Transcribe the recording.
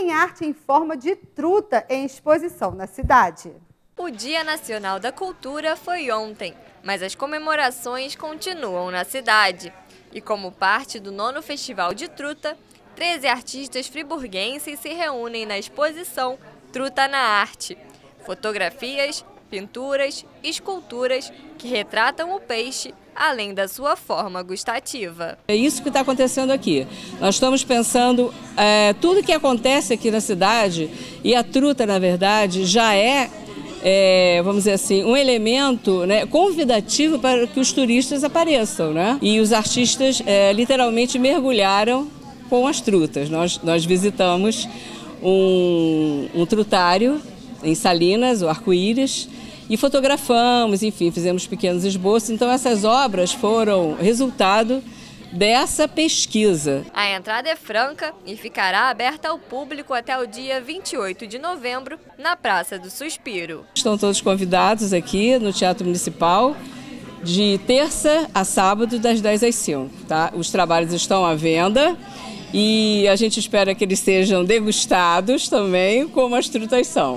tem arte em forma de truta em exposição na cidade. O Dia Nacional da Cultura foi ontem, mas as comemorações continuam na cidade. E como parte do 9º Festival de Truta, 13 artistas friburguenses se reúnem na exposição Truta na Arte. Fotografias, pinturas, esculturas que retratam o peixe, além da sua forma gustativa. É isso que está acontecendo aqui. Nós estamos pensando tudo que acontece aqui na cidade, e a truta, na verdade, já vamos dizer assim, um elemento, né, convidativo para que os turistas apareçam, né? E os artistas literalmente mergulharam com as trutas. Nós visitamos um trutário em Salinas, o Arco-Íris, e fotografamos, enfim, fizemos pequenos esboços. Então essas obras foram resultado dessa pesquisa. A entrada é franca e ficará aberta ao público até o dia 28 de novembro, na Praça do Suspiro. Estão todos convidados aqui no Teatro Municipal, de terça a sábado, das 10 às 5. Tá? Os trabalhos estão à venda e a gente espera que eles sejam degustados também, como as trutas são.